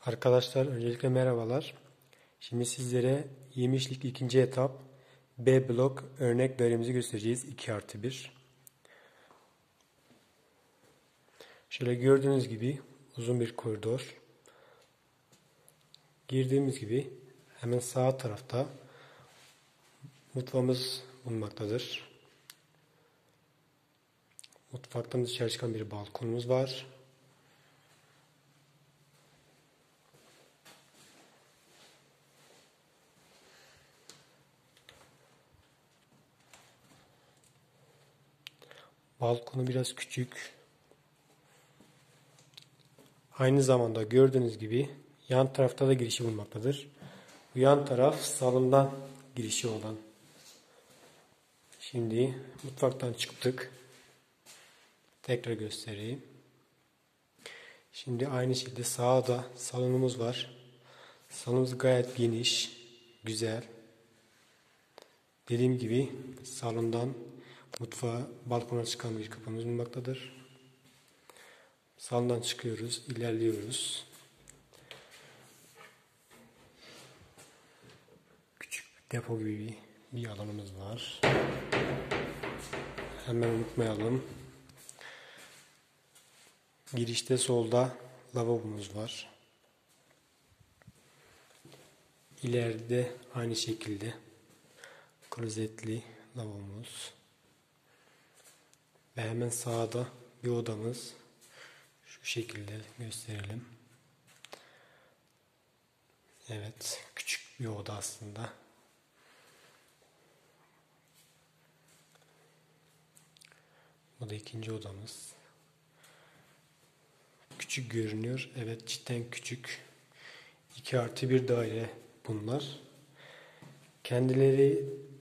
Arkadaşlar öncelikle merhabalar. Şimdi sizlere yemişlik ikinci etap B blok örnek dairemizi göstereceğiz. 2+1. Şöyle gördüğünüz gibi uzun bir koridor. Girdiğimiz gibi hemen sağ tarafta mutfağımız bulunmaktadır. Mutfaktan dışarı çıkan bir balkonumuz var. Balkonu biraz küçük. Aynı zamanda gördüğünüz gibi yan tarafta da girişi bulunmaktadır. Bu yan taraf salondan girişi olan. Şimdi mutfaktan çıktık. Tekrar göstereyim. Şimdi aynı şekilde sağda salonumuz var. Salonumuz gayet geniş, güzel. Dediğim gibi salondan mutfağa, balkona çıkan bir kapımız bulunmaktadır. Salondan çıkıyoruz, ilerliyoruz. Küçük bir depo gibi bir alanımız var. Hemen unutmayalım. Girişte solda lavabomuz var. İleride aynı şekilde klozetli lavabomuz. Ve hemen sağda bir odamız. Şu şekilde gösterelim. Evet, küçük bir oda aslında. Bu da ikinci odamız. Küçük görünüyor. Evet, cidden küçük. 2+1 daire bunlar. Kendileri